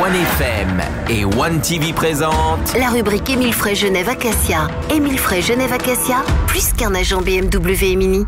OneFM et OneTV présentent la rubrique Émile Frey Genève Acacia. Émile Frey Genève Acacia, plus qu'un agent BMW et Mini.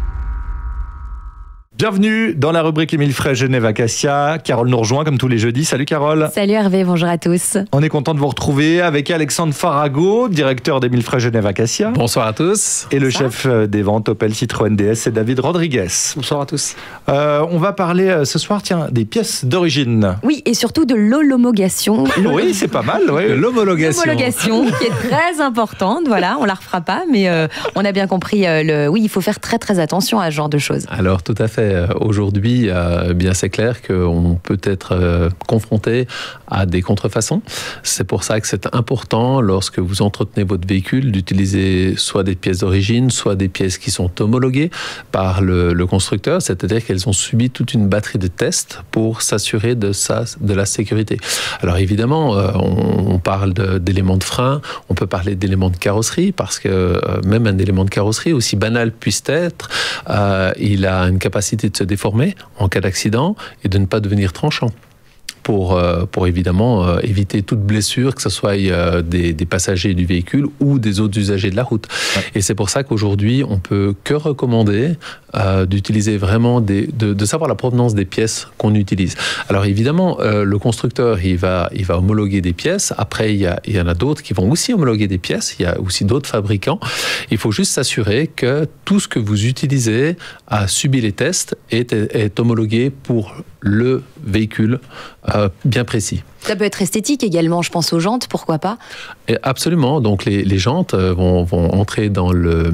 Bienvenue dans la rubrique Émile Frey Genève Acacia. Carole nous rejoint comme tous les jeudis. Salut Carole. Salut Hervé, bonjour à tous. On est content de vous retrouver avec Alexandre Farago, directeur d'Émile Frey Genève Acacia. Bonsoir à tous. Et le chef des ventes Opel Citroën DS, c'est David Rodriguez. Bonsoir à tous. On va parler ce soir, des pièces d'origine. Oui, et surtout de l'homologation. Oui, c'est pas mal. Oui. L'homologation. L'homologation qui est très importante. Voilà, on la refera pas, mais on a bien compris. Oui, il faut faire très très attention à ce genre de choses. Alors tout à fait. Aujourd'hui, bien c'est clair qu'on peut être confronté à des contrefaçons. C'est pour ça que c'est important, lorsque vous entretenez votre véhicule, d'utiliser soit des pièces d'origine, soit des pièces qui sont homologuées par le constructeur, c'est-à-dire qu'elles ont subi toute une batterie de tests pour s'assurer de la sécurité. Alors évidemment, on parle d'éléments de frein, on peut parler d'éléments de carrosserie, parce que même un élément de carrosserie, aussi banal puisse être, il a une capacité de se déformer en cas d'accident et de ne pas devenir tranchant. Pour évidemment éviter toute blessure, que ce soit des passagers du véhicule ou des autres usagers de la route. Ouais. Et c'est pour ça qu'aujourd'hui, on peut que recommander d'utiliser vraiment de savoir la provenance des pièces qu'on utilise. Alors évidemment, le constructeur, il va homologuer des pièces. Après, il y en a d'autres qui vont aussi homologuer des pièces. Il y a aussi d'autres fabricants. Il faut juste s'assurer que tout ce que vous utilisez a subi les tests et est homologué pour le véhicule bien précis. Ça peut être esthétique également, je pense aux jantes, pourquoi pas? Et absolument, donc les jantes vont entrer dans la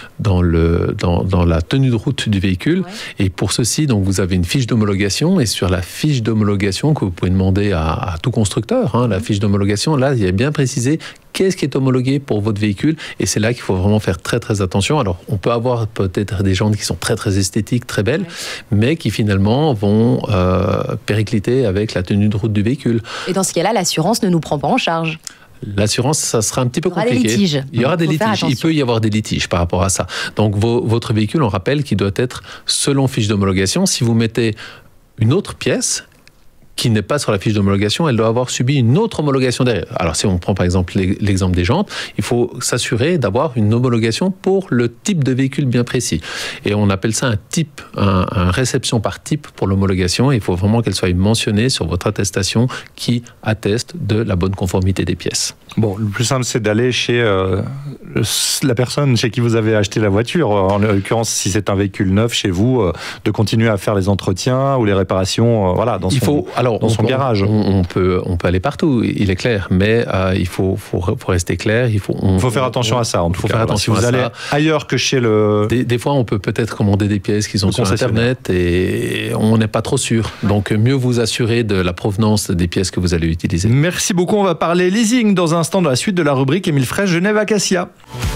tenue de route du véhicule. Ouais. Et pour ceci, donc, vous avez une fiche d'homologation, et sur la fiche d'homologation que vous pouvez demander à tout constructeur, la fiche d'homologation, là, il y a bien précisé qu'est-ce qui est homologué pour votre véhicule, et c'est là qu'il faut vraiment faire très très attention. Alors on peut avoir peut-être des jantes qui sont très très esthétiques, très belles, mais qui finalement vont péricliter avec la tenue de route du véhicule. Et dans ce cas-là, l'assurance ne nous prend pas en charge. L'assurance, ça sera un petit peu compliqué. Il y aura des litiges. Il peut y avoir des litiges par rapport à ça. Donc votre véhicule, on rappelle qu'il doit être selon fiche d'homologation. Si vous mettez une autre pièce qui n'est pas sur la fiche d'homologation, elle doit avoir subi une autre homologation derrière. Alors si on prend par exemple l'exemple des jantes, il faut s'assurer d'avoir une homologation pour le type de véhicule bien précis. Et on appelle ça un type, un réception par type pour l'homologation. Il faut vraiment qu'elle soit mentionnée sur votre attestation qui atteste de la bonne conformité des pièces. Bon, le plus simple, c'est d'aller chez la personne chez qui vous avez acheté la voiture. En l'occurrence, si c'est un véhicule neuf chez vous, de continuer à faire les entretiens ou les réparations, dans son garage. On peut aller partout, il est clair, mais il faut rester clair. Il faut faire attention à ça. Il faut faire attention si vous allez ailleurs que chez le... Des fois, on peut peut-être commander des pièces qui sont sur Internet et on n'est pas trop sûr. Donc, mieux vous assurer de la provenance des pièces que vous allez utiliser. Merci beaucoup. On va parler leasing dans un instant, dans la suite de la rubrique Émile Frey Genève Acacia.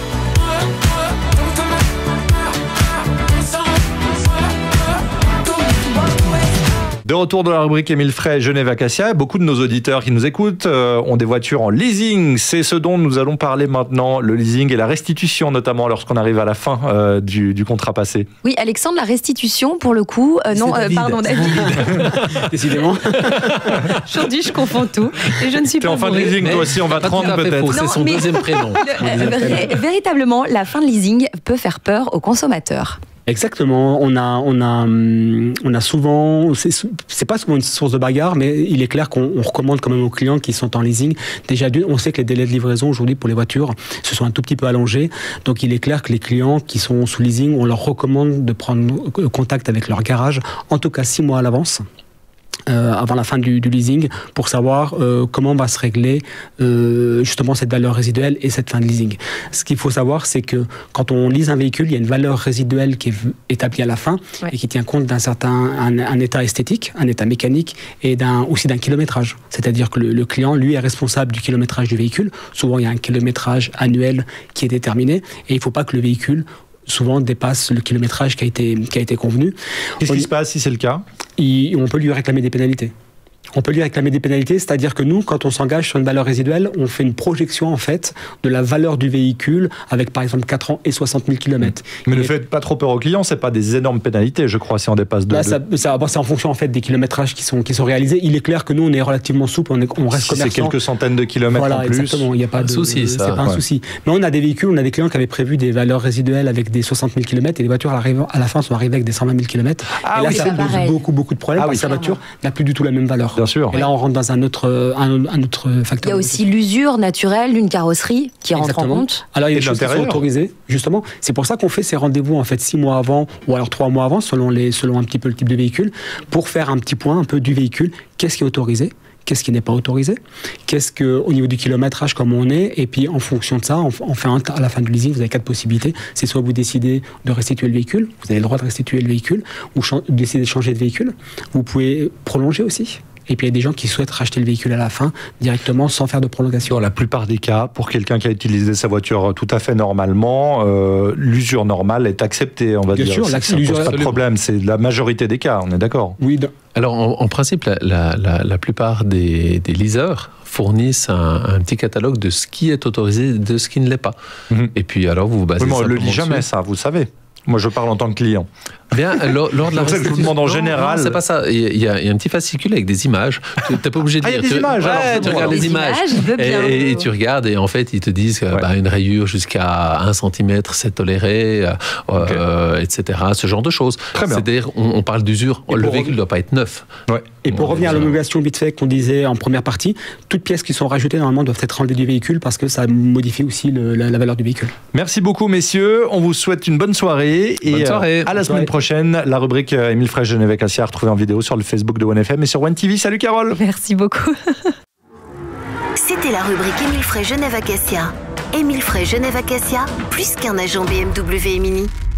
De retour dans la rubrique Émile Frey Genève Acacia, beaucoup de nos auditeurs qui nous écoutent ont des voitures en leasing. C'est ce dont nous allons parler maintenant, le leasing et la restitution, notamment lorsqu'on arrive à la fin du contrat passé. Oui, Alexandre, la restitution, pour le coup... David. Décidément. Aujourd'hui, je confonds tout. Et je ne suis pas en fin de leasing, toi aussi, on va te rendre peut-être. C'est son deuxième prénom. Véritablement, la fin de leasing peut faire peur aux consommateurs. Exactement, on a souvent, c'est pas souvent une source de bagarre, mais il est clair qu'on recommande quand même aux clients qui sont en leasing. Déjà on sait que les délais de livraison aujourd'hui pour les voitures se sont un tout petit peu allongés, donc il est clair que les clients qui sont sous leasing, on leur recommande de prendre contact avec leur garage, en tout cas 6 mois à l'avance. Avant la fin du leasing, pour savoir comment va se régler justement cette valeur résiduelle et cette fin de leasing. Ce qu'il faut savoir, c'est que quand on lease un véhicule, il y a une valeur résiduelle qui est établie à la fin et qui tient compte d'un certain un état esthétique, un état mécanique et aussi d'un kilométrage. C'est-à-dire que le client, lui, est responsable du kilométrage du véhicule. Souvent, il y a un kilométrage annuel qui est déterminé et il ne faut pas que le véhicule souvent dépasse le kilométrage qui a été convenu. Qu'est-ce qui se passe si c'est le cas ? On peut lui réclamer des pénalités. On peut lui réclamer des pénalités, c'est-à-dire que nous, quand on s'engage sur une valeur résiduelle, on fait une projection en fait de la valeur du véhicule avec par exemple 4 ans et 60 000 km. Mais ne faites pas trop peur aux clients, c'est pas des énormes pénalités, je crois, si on dépasse de... Là, c'est en fonction en fait des kilométrages qui sont réalisés. Il est clair que nous, on est relativement souple, on reste commerçant. C'est quelques centaines de kilomètres en plus. Exactement, il n'y a pas de souci. C'est pas un souci. Mais on a des véhicules, on a des clients qui avaient prévu des valeurs résiduelles avec des 60 000 km et les voitures à la fin sont arrivées avec des 120 000 km. Et là, ça pose beaucoup de problèmes parce que sa voiture n'a plus du tout la même valeur. Bien sûr. Et là, on rentre dans un autre facteur. Il y a aussi l'usure naturelle d'une carrosserie qui rentre en compte. Alors il y a des choses qui sont autorisées, justement. C'est pour ça qu'on fait ces rendez-vous en fait 6 mois avant ou alors 3 mois avant, selon un petit peu le type de véhicule, pour faire un petit point un peu du véhicule. Qu'est-ce qui est autorisé ? Qu'est-ce qui n'est pas autorisé ? Qu'est-ce que, au niveau du kilométrage, comment on est ? Et puis, en fonction de ça, on fait à la fin du leasing, vous avez 4 possibilités. C'est soit vous décidez de restituer le véhicule, vous avez le droit de restituer le véhicule, ou décider de changer de véhicule. Vous pouvez prolonger aussi. Et puis il y a des gens qui souhaitent racheter le véhicule à la fin directement sans faire de prolongation. Dans la plupart des cas, pour quelqu'un qui a utilisé sa voiture tout à fait normalement, l'usure normale est acceptée, on va dire. Bien sûr, l'usure pose pas de problème, c'est la majorité des cas, on est d'accord. Oui. Alors en principe, la plupart des leasers fournissent un petit catalogue de ce qui est autorisé, de ce qui ne l'est pas. Et puis alors vous vous basez. Oui, mais on ne le lit jamais, ça, vous savez. Moi, je parle en tant que client. Bien, lors de la restitution, je vous demande en général. Non, c'est pas ça. Il y a un petit fascicule avec des images. Tu n'es pas obligé de lire. Il y a des images. Tu regardes les images. Et tu regardes et en fait, ils te disent une rayure jusqu'à 1 cm, c'est toléré, etc. Ce genre de choses. C'est-à-dire, on parle d'usure. Le véhicule ne doit pas être neuf. Ouais. Et pour revenir à l'homologation vite fait qu'on disait en première partie, toutes pièces qui sont rajoutées normalement doivent être enlevées du véhicule parce que ça modifie aussi la valeur du véhicule. Merci beaucoup messieurs, on vous souhaite une bonne soirée et à la semaine prochaine, la rubrique Émile Frey Genève Acacia retrouvée en vidéo sur le Facebook de OneFM et sur One TV. Salut Carole. Merci beaucoup. C'était la rubrique Émile Frey Genève Acacia. Émile Frey Genève Acacia, plus qu'un agent BMW et Mini.